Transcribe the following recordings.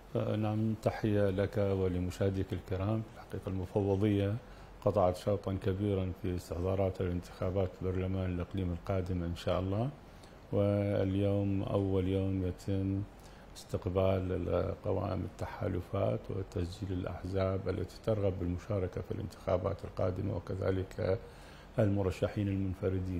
نعم، تحية لك ولمشاهديك الكرام. في الحقيقة المفوضية قطعت شوطا كبيرا في استحضارات الانتخابات البرلمان الإقليم القادمة إن شاء الله. واليوم أول يوم يتم استقبال قوائم التحالفات وتسجيل الأحزاب التي ترغب بالمشاركة في الانتخابات القادمة، وكذلك المرشحين المنفردين.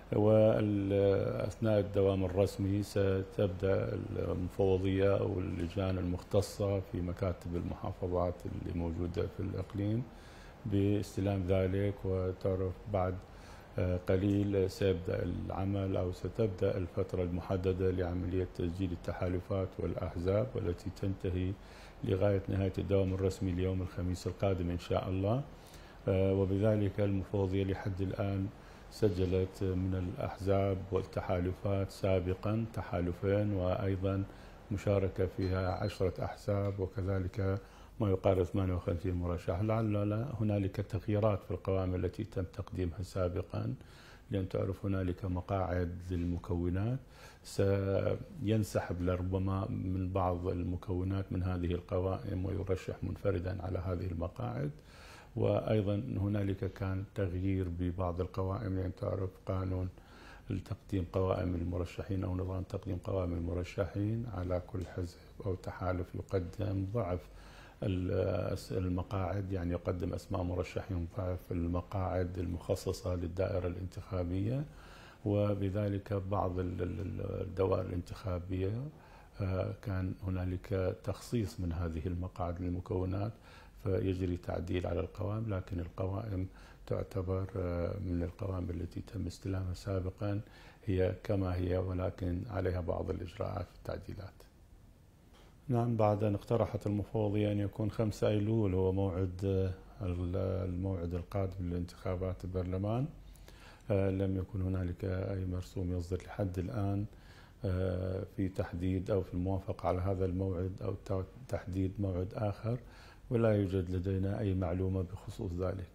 وأثناء الدوام الرسمي ستبدأ المفوضية أو اللجان المختصة في مكاتب المحافظات اللي موجودة في الإقليم باستلام ذلك، وتعرف بعد قليل سيبدأ العمل أو ستبدأ الفترة المحددة لعملية تسجيل التحالفات والأحزاب، والتي تنتهي لغاية نهاية الدوام الرسمي ليوم الخميس القادم إن شاء الله. وبذلك المفوضية لحد الآن سجلت من الأحزاب والتحالفات سابقا تحالفين، وأيضا مشاركة فيها 10 أحزاب، وكذلك ما يقارب 58 مرشح. لعل هنالك تغييرات في القوائم التي تم تقديمها سابقا، لأن تعرف هنالك مقاعد للمكونات سينسحب لربما من بعض المكونات من هذه القوائم ويرشح منفردا على هذه المقاعد. وأيضا هنالك كان تغيير ببعض القوائم، لأن تعرف قانون تقديم قوائم المرشحين أو نظام تقديم قوائم المرشحين على كل حزب أو تحالف يقدم ضعف المقاعد، يعني يقدم أسماء مرشحين ضعف المقاعد المخصصة للدائرة الانتخابية. وبذلك بعض الدوائر الانتخابية كان هنالك تخصيص من هذه المقاعد للمكونات، فيجري تعديل على القوائم، لكن القوائم تعتبر من القوائم التي تم استلامها سابقا هي كما هي، ولكن عليها بعض الإجراءات والتعديلات. نعم، بعد أن اقترحت المفوضية أن يكون 5 أيلول هو الموعد القادم للانتخابات البرلمان، لم يكن هنالك أي مرسوم يصدر لحد الآن في تحديد أو في الموافقة على هذا الموعد أو تحديد موعد آخر، ولا يوجد لدينا أي معلومة بخصوص ذلك.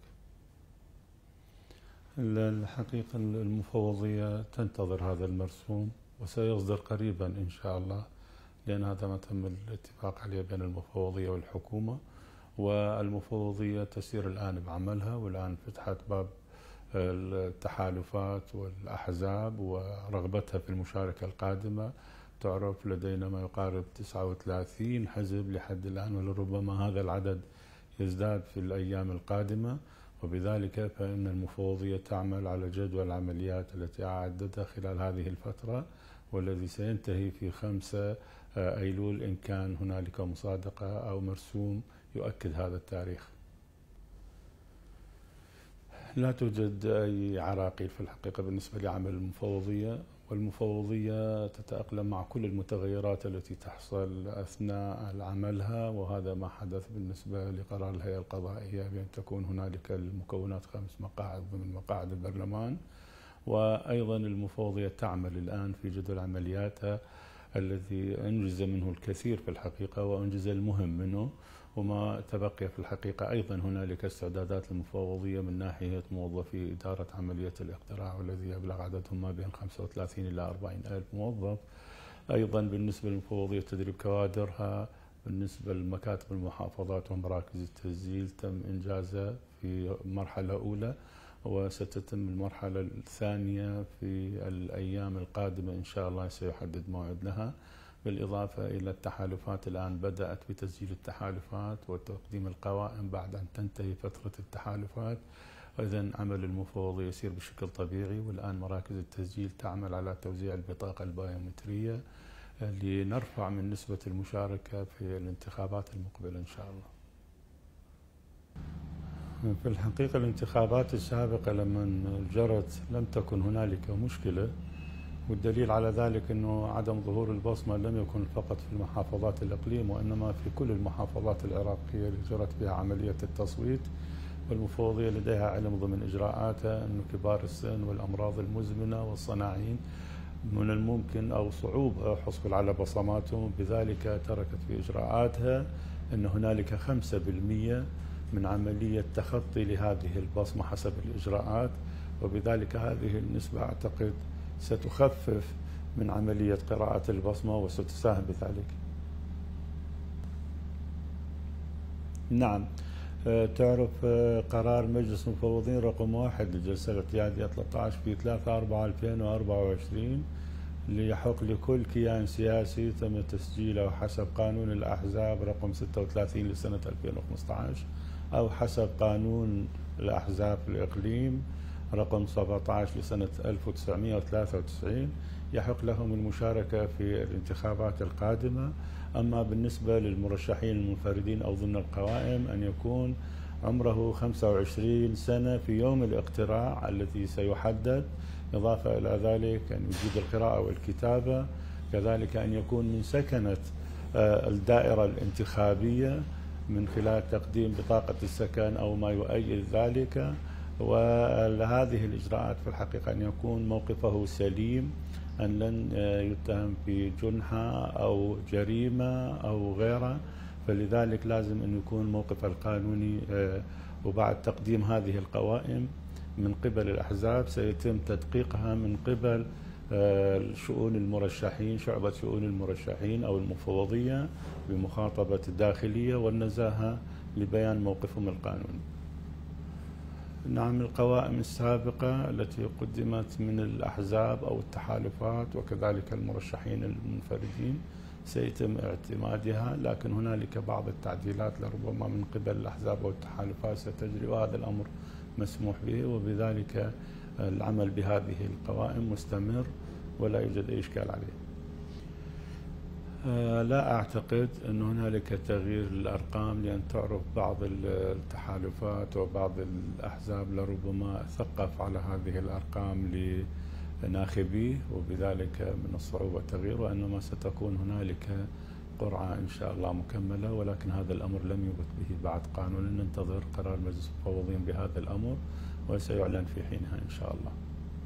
الحقيقة المفوضية تنتظر هذا المرسوم وسيصدر قريبا إن شاء الله، لأن هذا ما تم الاتفاق عليه بين المفوضية والحكومة. والمفوضية تسير الآن بعملها، والآن فتحت باب التحالفات والأحزاب ورغبتها في المشاركة القادمة. تعرف لدينا ما يقارب 39 حزب لحد الآن، ولربما هذا العدد يزداد في الأيام القادمة. وبذلك فإن المفوضية تعمل على جدول العمليات التي أعدتها خلال هذه الفترة، والذي سينتهي في 5 أيلول إن كان هنالك مصادقة أو مرسوم يؤكد هذا التاريخ. لا توجد أي عراقيل في الحقيقة بالنسبة لعمل المفوضية، والمفوضية تتأقلم مع كل المتغيرات التي تحصل أثناء عملها، وهذا ما حدث بالنسبة لقرار الهيئة القضائية بأن تكون هنالك المكونات 5 مقاعد ضمن مقاعد البرلمان. وأيضا المفوضية تعمل الآن في جدول عملياتها الذي أنجز منه الكثير في الحقيقة وأنجز المهم منه، وما تبقي في الحقيقة أيضا هنالك استعدادات المفوضية من ناحية موظفي إدارة عملية الاقتراع، والذي يبلغ عددهم ما بين 35 إلى 40 ألف موظف. أيضا بالنسبة للمفوضية تدريب كوادرها بالنسبة لمكاتب المحافظات ومراكز التسجيل تم إنجازها في مرحلة أولى، وستتم المرحلة الثانية في الأيام القادمة إن شاء الله، سيحدد موعد لها. بالإضافة إلى التحالفات، الآن بدأت بتسجيل التحالفات وتقديم القوائم بعد أن تنتهي فترة التحالفات. إذن عمل المفوضية يسير بشكل طبيعي، والآن مراكز التسجيل تعمل على توزيع البطاقة البيومترية لنرفع من نسبة المشاركة في الانتخابات المقبلة إن شاء الله. في الحقيقة الانتخابات السابقة لما جرت لم تكن هنالك مشكلة، والدليل على ذلك أنه عدم ظهور البصمة لم يكن فقط في محافظات الإقليم، وإنما في كل المحافظات العراقية اللي جرت فيها عملية التصويت. والمفوضية لديها علم ضمن إجراءاتها أن كبار السن والأمراض المزمنة والصناعين من الممكن أو صعوبة الحصول على بصماتهم، بذلك تركت في إجراءاتها أن هنالك 5% من عملية تخطي لهذه البصمة حسب الإجراءات، وبذلك هذه النسبة أعتقد ستخفف من عملية قراءة البصمة وستساهم بذلك. نعم. تعرف قرار مجلس المفوضين رقم 1 للجلسة الاعتيادية 13 في 3/4/2024 اللي يحق لكل كيان سياسي تم تسجيله حسب قانون الأحزاب رقم 36 لسنة 2015 أو حسب قانون الأحزاب في الإقليم رقم 17 لسنة 1993 يحق لهم المشاركة في الانتخابات القادمة. أما بالنسبة للمرشحين المنفردين أو ضمن القوائم أن يكون عمره 25 سنة في يوم الاقتراع الذي سيحدد، إضافة إلى ذلك أن يجيد القراءة والكتابة، كذلك أن يكون من سكنة الدائرة الانتخابية من خلال تقديم بطاقة السكن أو ما يؤيد ذلك. وهذه الإجراءات في الحقيقة أن يكون موقفه سليم، أن لن يتهم في جنحة أو جريمة أو غيره، فلذلك لازم أن يكون موقف القانوني. وبعد تقديم هذه القوائم من قبل الأحزاب سيتم تدقيقها من قبل شؤون المرشحين، شعبة شؤون المرشحين أو المفوضية بمخاطبة الداخلية والنزاهة لبيان موقفهم القانوني. نعم، القوائم السابقة التي قدمت من الأحزاب أو التحالفات وكذلك المرشحين المنفردين سيتم اعتمادها، لكن هنالك بعض التعديلات لربما من قبل الأحزاب أو التحالفات ستجري، وهذا الأمر مسموح به، وبذلك العمل بهذه القوائم مستمر ولا يوجد أي إشكال عليه. لا أعتقد أن هنالك تغيير للأرقام، لأن تعرف بعض التحالفات وبعض الأحزاب لربما ثقف على هذه الأرقام لناخبيه، وبذلك من الصعوبة تغيير، وإنما ستكون هنالك قرعة إن شاء الله مكملة، ولكن هذا الأمر لم يبت به بعد قانون، ننتظر قرار مجلس المفوضين بهذا الأمر وسيعلن في حينها إن شاء الله.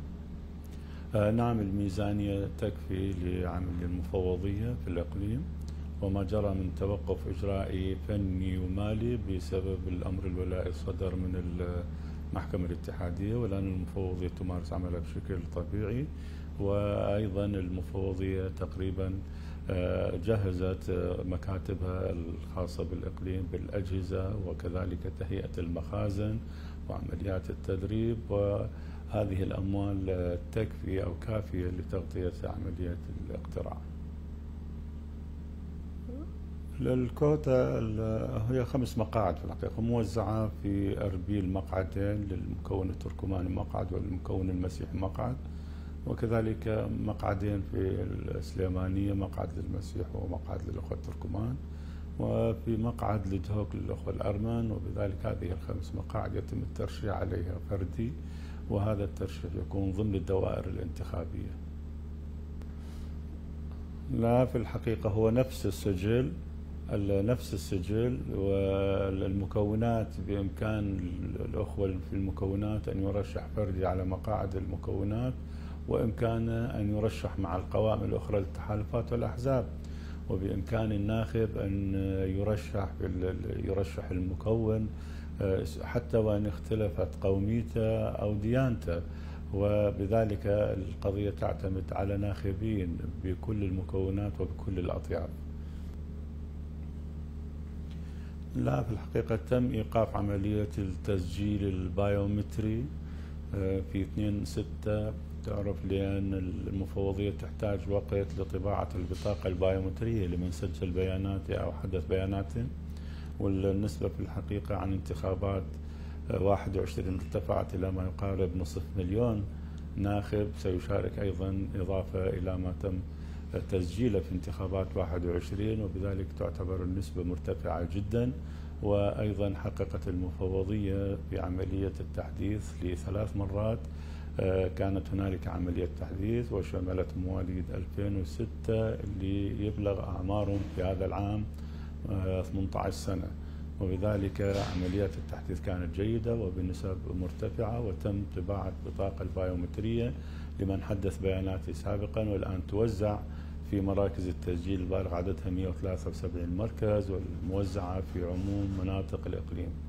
نعم، الميزانية تكفي لعمل المفوضية في الإقليم، وما جرى من توقف إجرائي فني ومالي بسبب الأمر الولائي صدر من المحكمة الاتحادية، والآن المفوضية تمارس عملها بشكل طبيعي. وأيضا المفوضية تقريبا جهزت مكاتبها الخاصة بالإقليم بالأجهزة وكذلك تهيئة المخازن وعمليات التدريب، وهذه الأموال تكفي أو كافية لتغطية عملية الاقتراع. الكوتا هي 5 مقاعد في الحقيقة موزعة في أربيل مقعدين للمكون التركماني مقعد والمكون المسيحي مقعد، وكذلك مقعدين في السليمانية مقعد للمسيح ومقعد للأخوة التركمان، وفي مقعد لدهوك للأخوة الأرمن، وبذلك هذه ال5 مقاعد يتم الترشيح عليها فردي، وهذا الترشيح يكون ضمن الدوائر الانتخابية. لا، في الحقيقة هو نفس السجل والمكونات، بإمكان الأخوة في المكونات أن يرشح فردي على مقاعد المكونات، وإمكانه أن يرشح مع القوائم الأخرى للتحالفات والأحزاب، وبإمكان الناخب أن يرشح المكون حتى وإن اختلفت قوميته أو ديانته، وبذلك القضية تعتمد على ناخبين بكل المكونات وبكل الأطياف. لا، في الحقيقة تم إيقاف عملية التسجيل البايومتري في 2/6، تعرف لأن المفوضية تحتاج وقت لطباعة البطاقة البايومترية لمن سجل بياناته أو حدث بياناته، والنسبة في الحقيقة عن انتخابات 21 ارتفعت إلى ما يقارب 500,000 ناخب سيشارك أيضا، إضافة إلى ما تم تسجيله في انتخابات 21، وبذلك تعتبر النسبة مرتفعة جدا. وأيضا حققت المفوضية بعملية التحديث ل3 مرات، كانت هنالك عملية تحديث وشملت مواليد 2006 اللي يبلغ أعمارهم في هذا العام 18 سنة، وبذلك عمليات التحديث كانت جيدة وبنسب مرتفعة، وتم طباعة بطاقة البايومترية لمن حدث بياناته سابقا، والآن توزع في مراكز التسجيل البالغ عددها 173 مركز والموزعة في عموم مناطق الإقليم.